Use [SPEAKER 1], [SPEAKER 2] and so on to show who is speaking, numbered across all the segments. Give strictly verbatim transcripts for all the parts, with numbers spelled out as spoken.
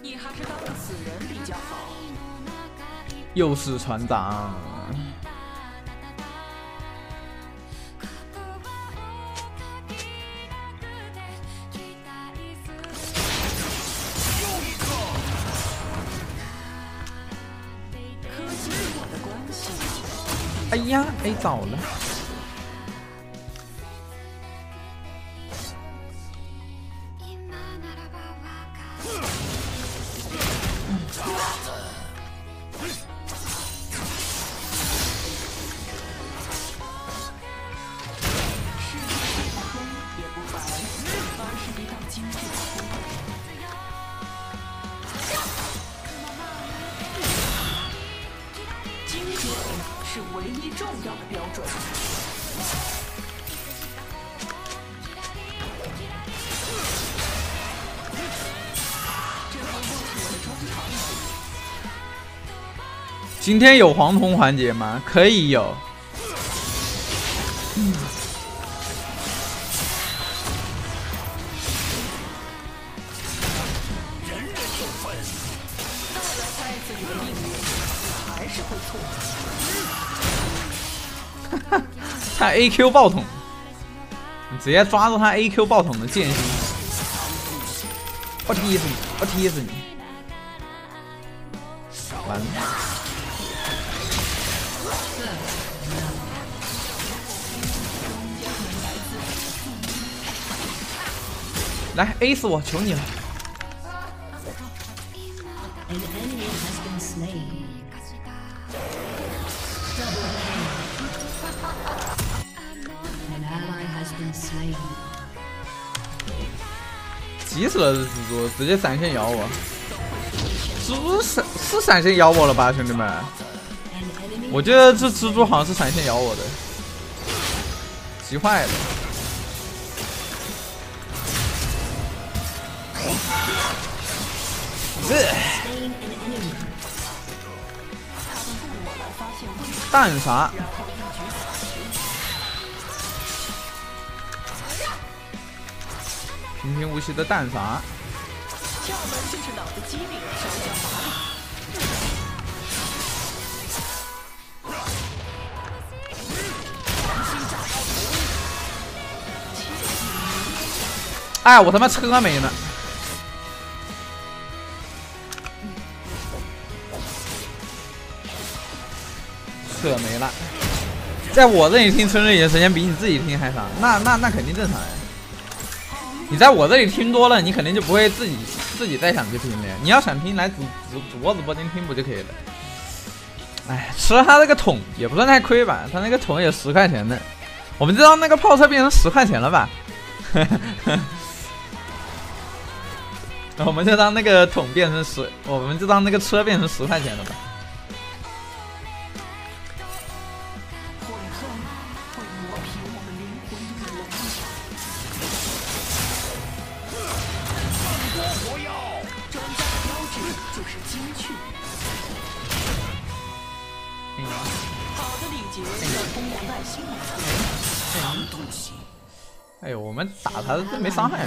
[SPEAKER 1] 你还是当个死人比较好。
[SPEAKER 2] 又是船长。哎呀 ，A 早了。
[SPEAKER 1] 是唯一重要的标准。
[SPEAKER 2] 今天有黄铜环节吗？可以有。嗯。
[SPEAKER 1] 人人有份。再来猜自己的命运，还是会错。
[SPEAKER 2] 他 A Q 爆桶，你直接抓住他 A Q 爆桶的剑心，我踢死你，我踢死你！完了。来 A 死我，求你了！急死了！这蜘蛛直接闪现咬我，蜘蛛闪是闪现咬我了吧，兄弟们？我觉得这蜘蛛好像是闪现咬我的，急坏了。弹啥？平平无奇的弹啥？
[SPEAKER 1] 窍门就是脑子机灵，手脚麻利。
[SPEAKER 2] 哎，我他妈车没了。车没了，在我这里听春日里的时间比你自己听还长，那那那肯定正常呀。你在我这里听多了，你肯定就不会自己自己再想去听了呀。你要想听，来主主主播直播间听不就可以了？哎，吃了他那个桶也不算太亏吧，他那个桶也十块钱的。我们知道那个炮车变成十块钱了吧？我们就当那个桶变成十，我们就当那个车变成十块钱了吧。哎呦，我们打他真没伤害。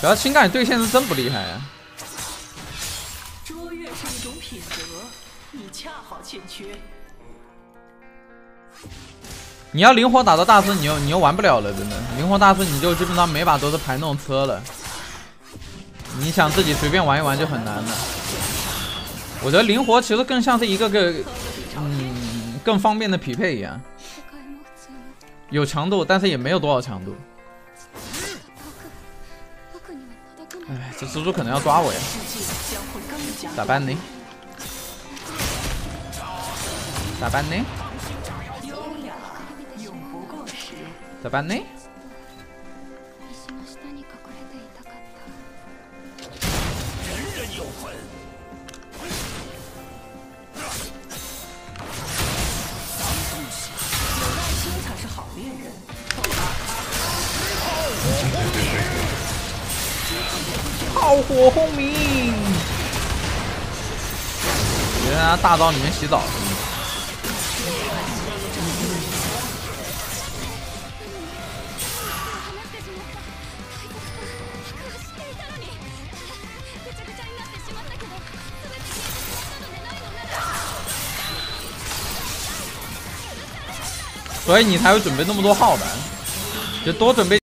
[SPEAKER 2] 主要情感对线是真不厉害啊。
[SPEAKER 1] 卓越是一种品德，你恰好欠缺。
[SPEAKER 2] 你要灵活打到大师，你又你又玩不了了，真的。灵活大师你就基本上每把都是排那种车了，你想自己随便玩一玩就很难了。我觉得灵活其实更像是一个个嗯更方便的匹配一样，有强度，但是也没有多少强度。哎，这蜘蛛可能要抓我呀！咋办呢？咋办呢？咋办呢？
[SPEAKER 3] 人人有份。
[SPEAKER 1] 有耐心才是好恋人。
[SPEAKER 2] 炮火轰鸣！你在他大招里面洗澡是吗？所以你才会准备那么多号的，就多准备。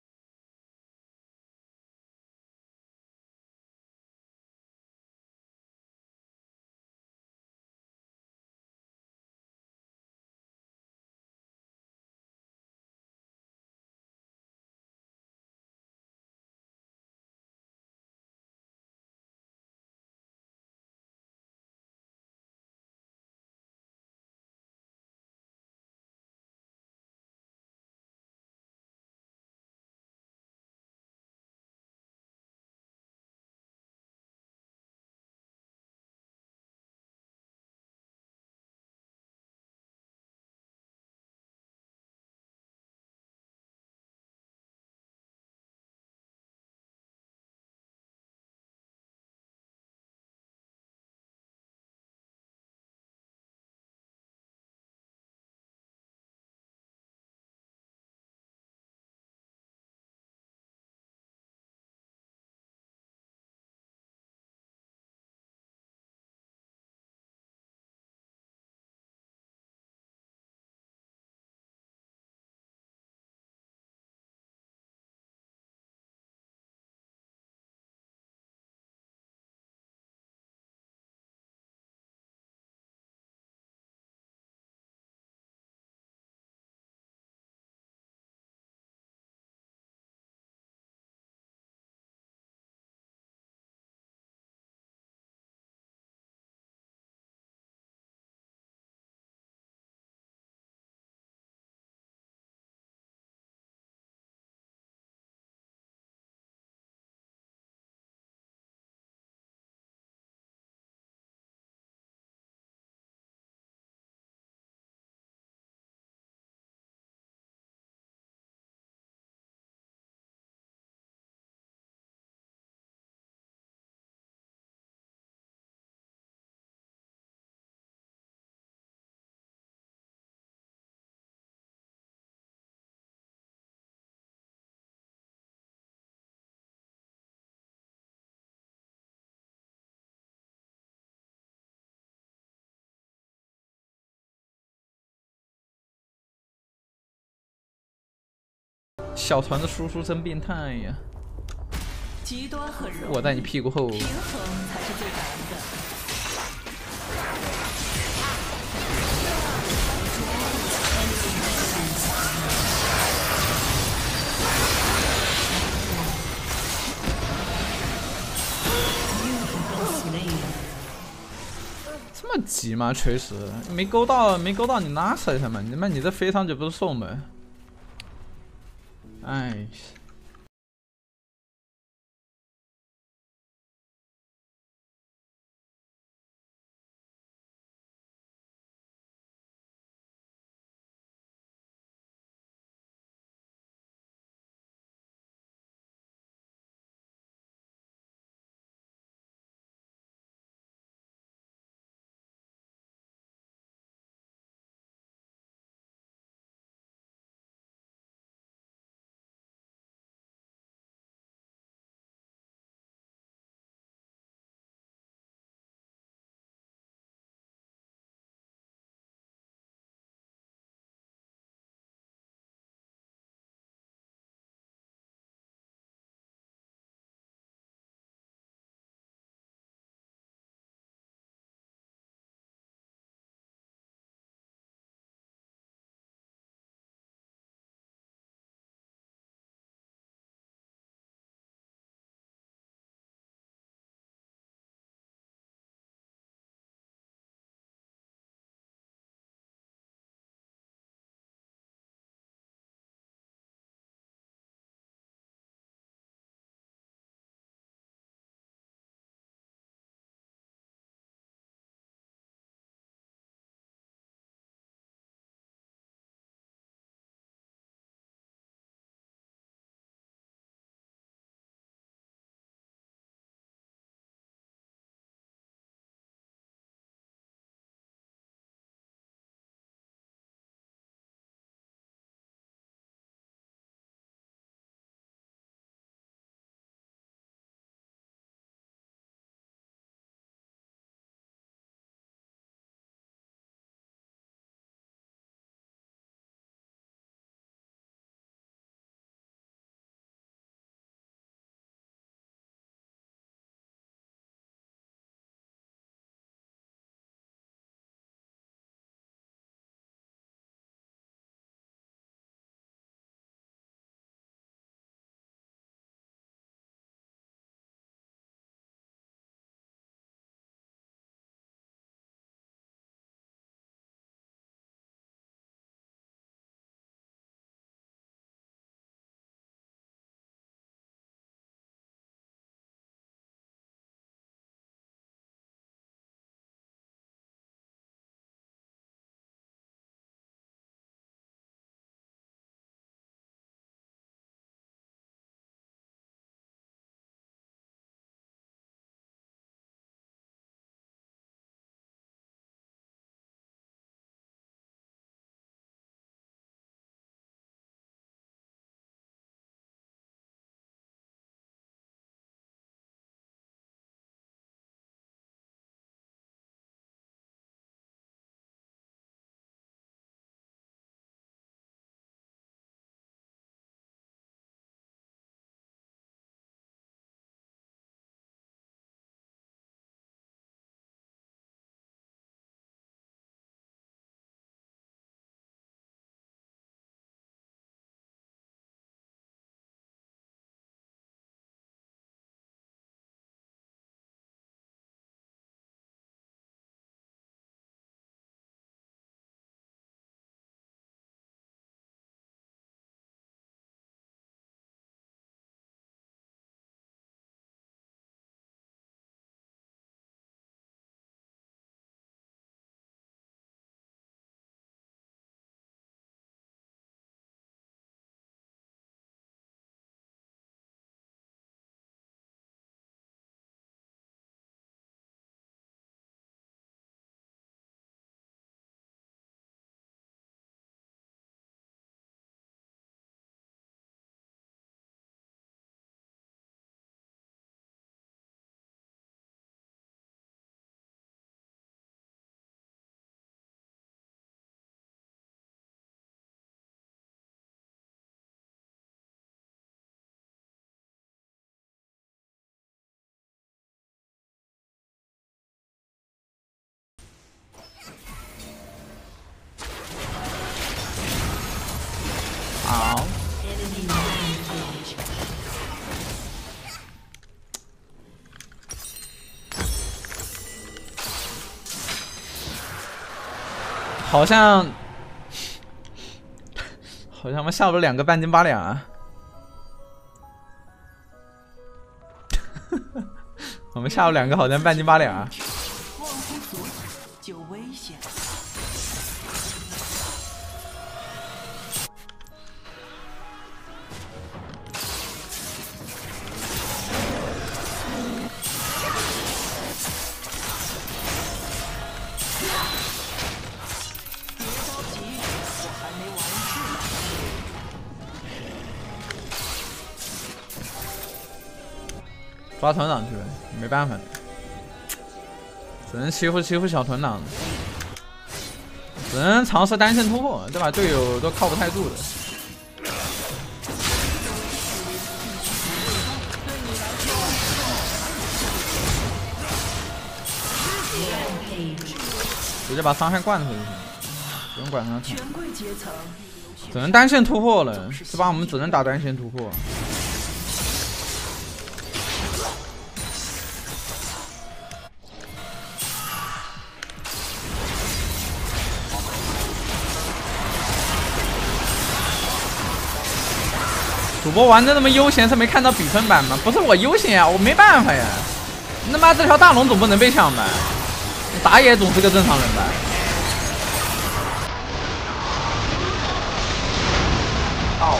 [SPEAKER 2] 小团的输出真变态呀！
[SPEAKER 1] 极端很容易，
[SPEAKER 2] 我在你屁股后。
[SPEAKER 1] 平衡才是最难的。
[SPEAKER 2] 这么急吗？锤石没勾到，没勾到你拉扯一下嘛！你妈，你这飞上去不是送吗？哎。 好像好像我们下了两个半斤八两啊。我们下了两个好像半斤八两啊。
[SPEAKER 1] 忘乎所以就危险。别着急，我还没完事呢。
[SPEAKER 2] 抓团长去了，没办法，只能欺负欺负小团长，只能尝试单线突破，对吧？队友都靠不太住的。直接把伤害灌出去就行，不用管他。
[SPEAKER 1] 权贵阶层
[SPEAKER 2] 只能单线突破了，是吧？我们只能打单线突破。主播玩的那么悠闲，是没看到比分板吗？不是我悠闲啊，我没办法呀。他妈这条大龙总不能被抢吧？打野总是个正常人吧？哦。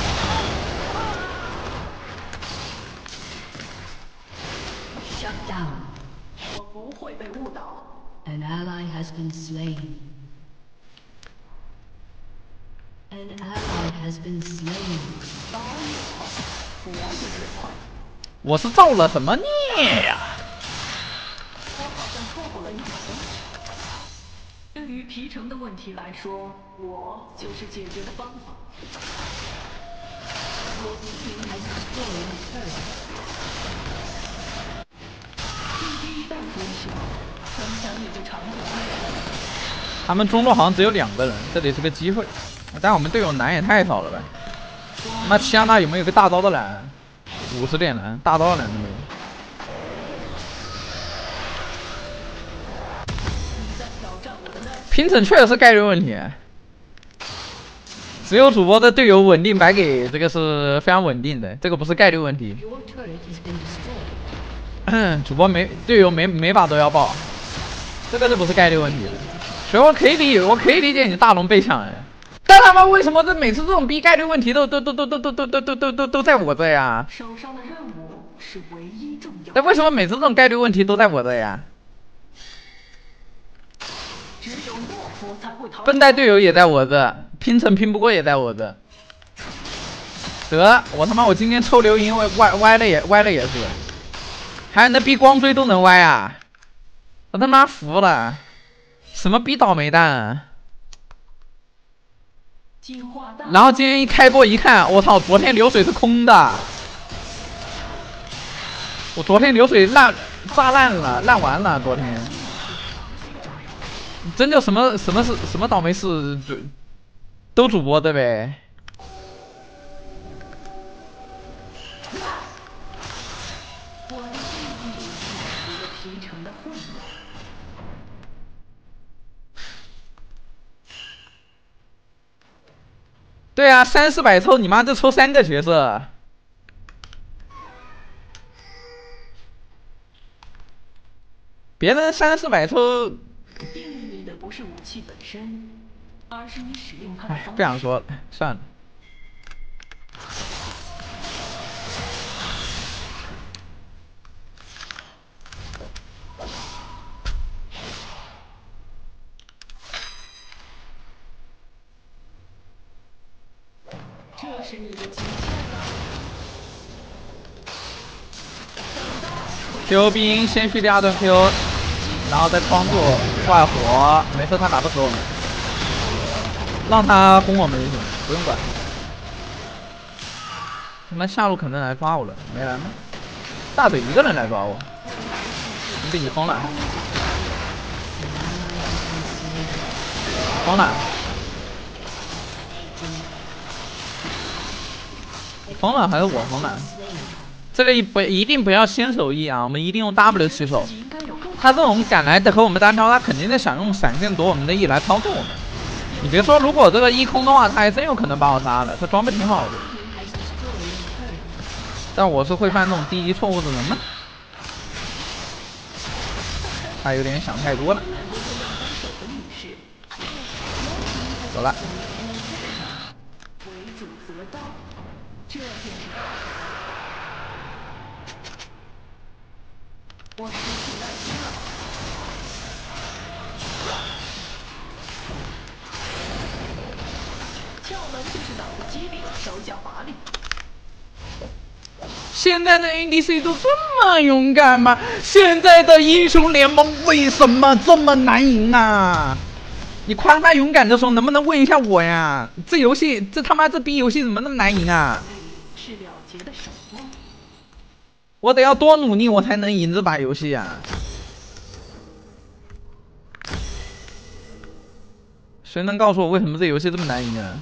[SPEAKER 4] Shut down.
[SPEAKER 1] 我不会被误导。
[SPEAKER 4] An ally has been slain. An ally has been slain.
[SPEAKER 1] 当然有了，我也是快。
[SPEAKER 2] 我是造了什么孽呀？
[SPEAKER 1] 我好像错过了一条东西。对于皮城的问题来说，我就是解决的方法。
[SPEAKER 4] Your team has destroyed a turret.
[SPEAKER 1] 地一旦缩小，城墙也就长久不了。
[SPEAKER 2] 他们中路好像只有两个人，这里是个机会。但我们队友蓝也太少了吧？那齐亚娜有没有个大招的蓝？五十点蓝，大招的蓝都没有。拼成确实是概率问题。只有主播的队友稳定白给，这个是非常稳定的，这个不是概率问题。
[SPEAKER 4] Your turret has been destroyed.
[SPEAKER 2] 主播没队友没每把都要爆，这个就不是概率问题了。所以我可以理解，我可以理解你大龙被抢哎，但他妈为什么这每次这种逼概率问题都都都都都都都都都都都都在我这呀？
[SPEAKER 1] 手上的任务是唯一重要。
[SPEAKER 2] 那为什么每次这种概率问题都在我这呀？
[SPEAKER 1] 只有懦夫才会逃。
[SPEAKER 2] 笨蛋队友也在我这，拼成拼不过也在我这。得，我他妈我今天抽流萤歪歪歪了也歪了也是。 还有那逼光追都能歪啊！我他妈服了，什么逼倒霉蛋、啊！然后今天一开播一看，我操，昨天流水是空的，我昨天流水烂炸烂了，烂完了，昨天真就什么什么事什么倒霉事，都主播的呗。 对啊，三四百抽，你妈这抽三个角色，别人三四百抽。
[SPEAKER 1] 定义你的不是武器本身，而是你使用它的方式。
[SPEAKER 2] 不想说了，算了。
[SPEAKER 1] 这是你的极限了。
[SPEAKER 2] Q 兵先去第二段 Q， 然后再框住外火，没事他打不死我们，让他轰我们就行，不用管。他妈下路可能来抓我了，没来吗？大嘴一个人来抓我，你被你疯了，疯了。 疯了还是我疯了？这个不一定不要先手 E 啊，我们一定用 W 起手。
[SPEAKER 1] 应该有更
[SPEAKER 2] 他这种敢来的和我们单挑，他肯定得想用闪现躲我们的 E 来操作我们。你别说，如果这个 E 空的话，他还真有可能把我杀了。他装备挺好的，但我是会犯这种低级错误的人吗？他有点想太多了。走了。
[SPEAKER 1] 我失去耐心了。窍门就是脑子机灵，手脚麻利。
[SPEAKER 2] 现在的 A D C 都这么勇敢吗？现在的英雄联盟为什么这么难赢啊？你夸他勇敢的时候，能不能问一下我呀？这游戏，这他妈这逼游戏怎么那么难赢啊？
[SPEAKER 1] 是了结的手吗？
[SPEAKER 2] 我得要多努力，我才能赢这把游戏啊！谁能告诉我为什么这游戏这么难赢啊？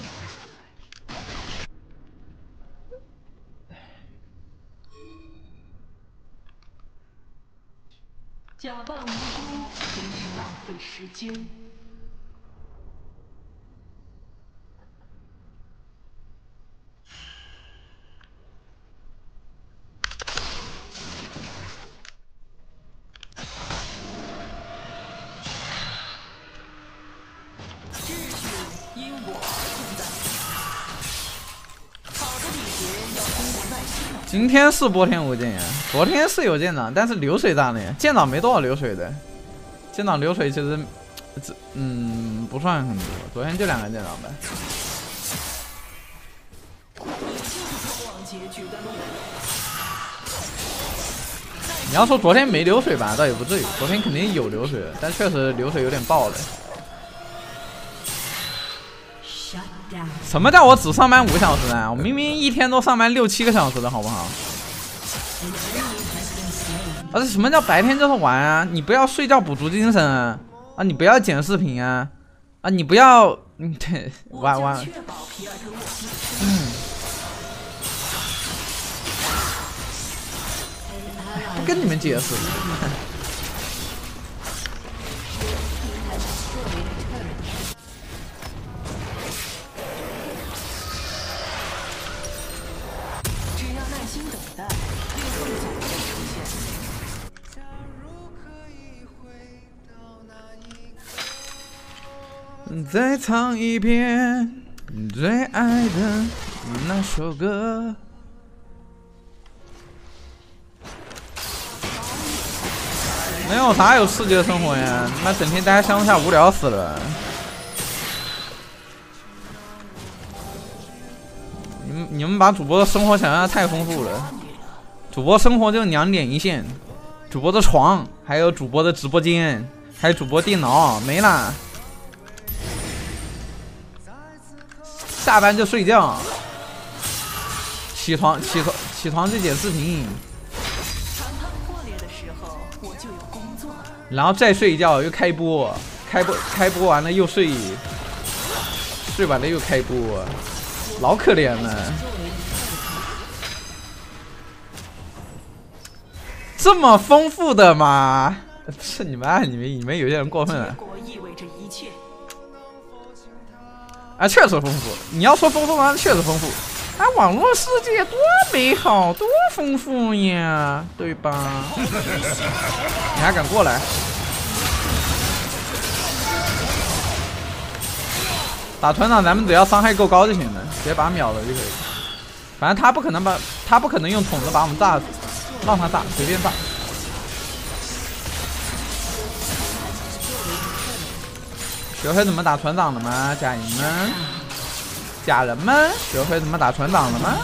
[SPEAKER 1] 假扮无辜，真是浪费时间。秩序因我存在。好的礼节要通过耐心的。
[SPEAKER 2] 今天是波天无剑呀，昨天是有舰长，但是流水大了呀，舰长没多少流水的。舰长流水其实，这嗯不算很多，昨天就两个舰长呗。你要说昨天没流水吧，倒也不至于，昨天肯定有流水的，但确实流水有点爆了。什么叫我只上班五个小时啊？我明明一天都上班六七个小时的好不好？而且什么叫白天就是玩啊？你不要睡觉补足精神啊！啊，你不要剪视频啊！啊，你不要嗯对玩玩。嗯。不跟你们解释。
[SPEAKER 1] 只要耐心等待，灵魂总会出现。
[SPEAKER 2] 再唱一遍最爱的那首歌。没有啥有世界生活呀，他妈整天待在乡下无聊死了。你们你们把主播的生活想象太丰富了，主播生活就两点一线，主播的床，还有主播的直播间，还有主播电脑，没啦。下班就睡觉，起床起床起床就剪视频。然后再睡一觉，又开播，开播开播完了又睡，睡完了又开播，老可怜了。这么丰富的吗？不是你们，你们你们有些人过分了。啊，确实丰富。你要说丰富吗？确实丰富。啊，网络世界多美好，多丰富呀，对吧？你还敢过来？打团长，咱们只要伤害够高就行了，直接把他秒了就可以。反正他不可能把，他不可能用筒子把我们炸死，让他炸，随便炸。学会怎么打团长了吗，家人们？家人们，学会怎么打团长了吗？